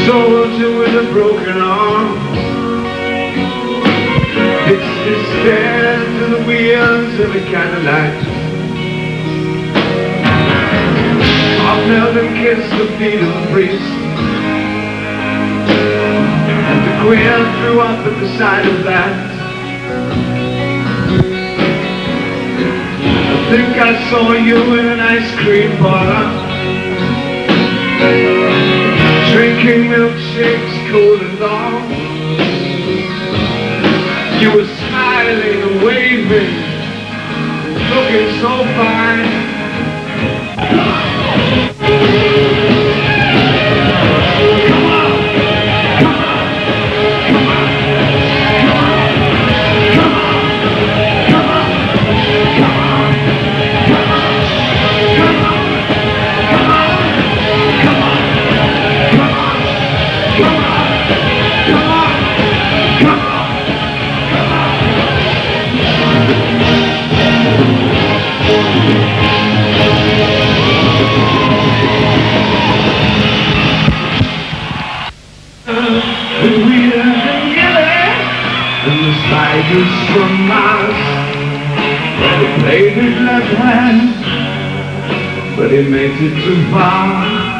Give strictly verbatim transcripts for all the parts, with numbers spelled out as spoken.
soldier with a broken arm fixed his stare to the wheels of a candlelight. I knelt and kissed the feet of the priest, and the queen threw up at the sight of that. I think I saw you in an ice cream parlor, drinking milkshakes cold and long. You were smiling and waving, looking so fine. Spiders from Mars, well, he played his left hand, but he made it too far.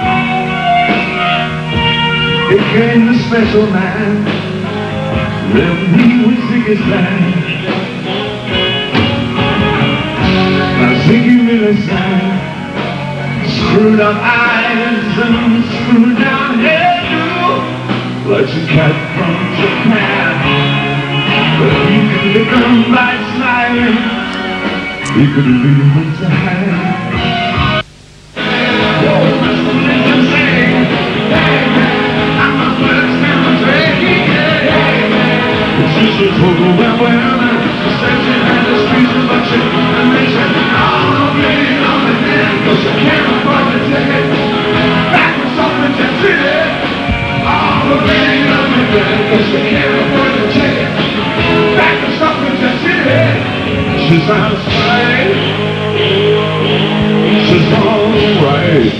It came the special man, then he was Ziggy's band. Now Ziggy really sang, screwed up eyes and screwed down hairdo, like a cat from Japan. But you could lick them by smiling, you could leave them to hang. Your religion saying, hey man, I'm a first demonstrating, hey man. It's just a total overwhelming, the searching and the streets of a chick, and they said, all of me on the hand, cause you can't afford the ticket. Back with something to city, all of me on the hand, cause you can't afford the ticket. Back to something to city. She sounds fine. She's alright.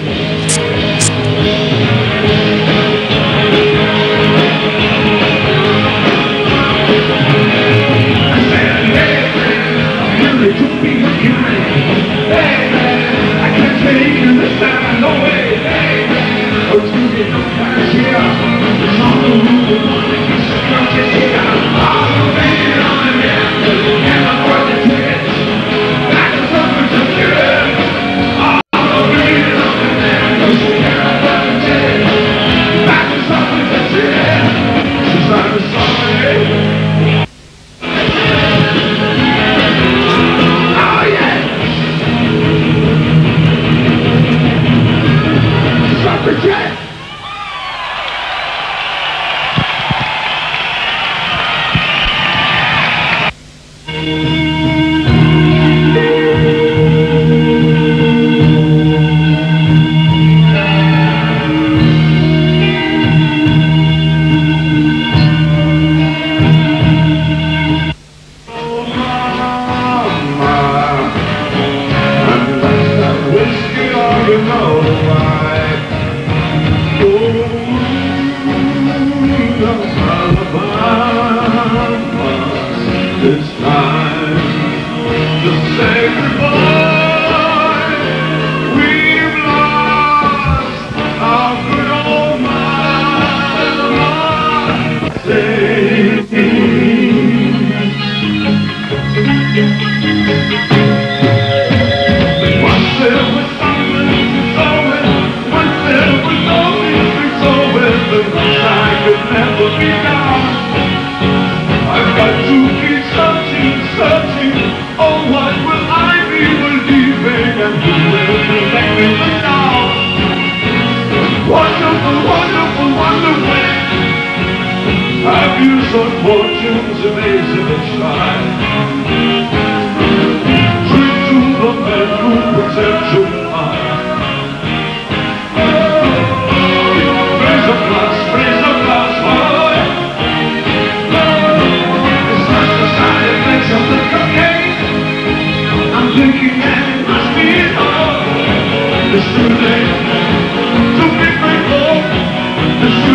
I said, hey man, I'm really to be human. Hey man, I can't take you this time, no way. Hey man, oh, it's gonna get no guys here. It's on the roof of one that keeps the country here. It's time to say goodbye. We've lost our good old mama. Say once there was something to sow it, once there was something to sow it, the sunshine could never be gone. I've got to keep searching, searching. Oh, what will I be believing, and who will protect me from now? Wonderful, wonderful, wonderful. Have you some fortunes amazing and shine? Treat to the men who protect your mind. Raise a glass, raise a glass, boy. I'm thinking that it must be all. It's too late to be grateful. It's too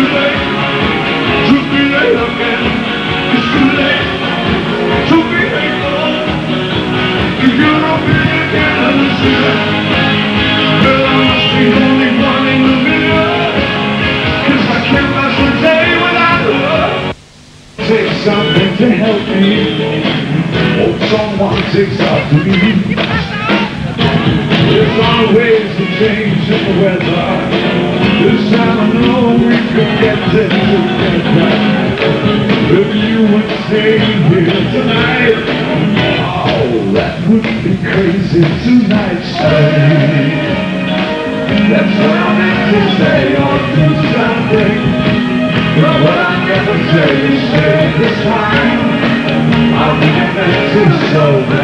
something to help me. Hope someone takes after me. There's always a change in the weather. This time I know we could get it together. If you would stay here tonight, oh, that would be crazy tonight, say. That's what I meant to say, or do something. But what I never say is stay this time. I really meant to, so